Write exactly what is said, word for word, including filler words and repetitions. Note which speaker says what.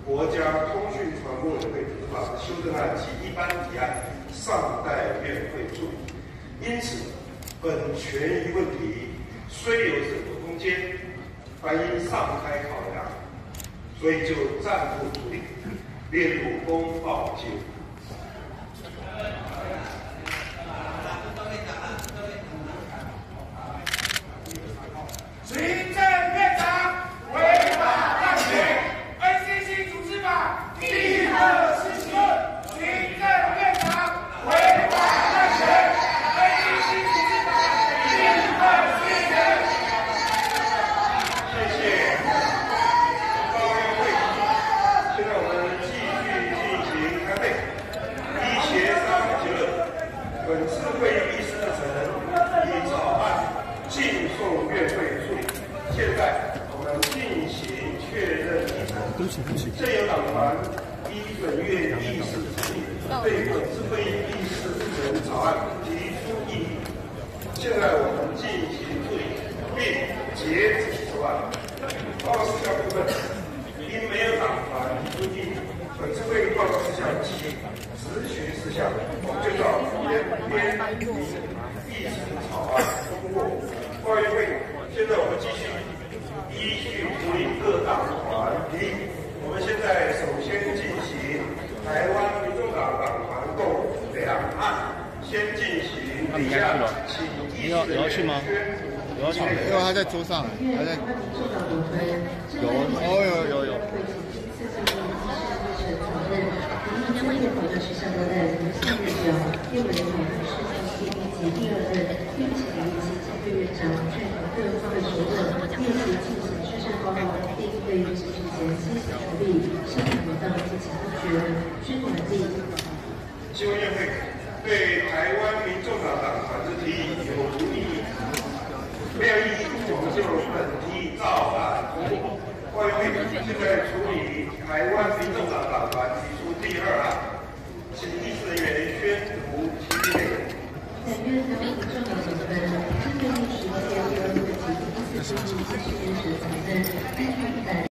Speaker 1: 国家通讯传播委员会组织法的修正案及一般提案尚待院会处理，因此本权益问题虽有审核空间，但因上开考量，所以就暂不处理，列入公报记录。
Speaker 2: 行政院长违法滥权 ，N C C 组织法第二十七，行政院长违法滥权 ，N C C 组织法第二十七。
Speaker 1: 谢谢高院会，现在我们继续进行开会，依协商结论，本次会议议事日程依草案进送院会。 现在我们进行确认议程。现有党团依本院议事程序，对本次会议议事日程草案提出异议。现在我们进行处理，并截止草案。报告事项部分，因没有党团提出异议，本次会议报告事项及质询事项，我们就照原编明议程草案通过。报告会，现在我们继续。 依序处理各党团提议。我们现在首先进行台湾民众党党团共两案，先进行第二，请议事人宣读。
Speaker 3: 有因为他在桌上，他在有哦有有有。
Speaker 4: 今天会议讨论事项都在如下列表：第五人讨论事项系第及第二任并且于其前对院长确保各方的所任，列席进行事项报告，并对于执行前施行条例是否妥当进行判决，均完毕。
Speaker 1: 新闻院会对台湾民众党党团之提议有无异议？没有异议，我们就本提议照案通过。外委会现在处理台湾民众党党团提出第二案，请议事人员宣读其内容。
Speaker 4: 本院台湾民众党党团针对第十届第二会及第四次议事时责任，根据一百。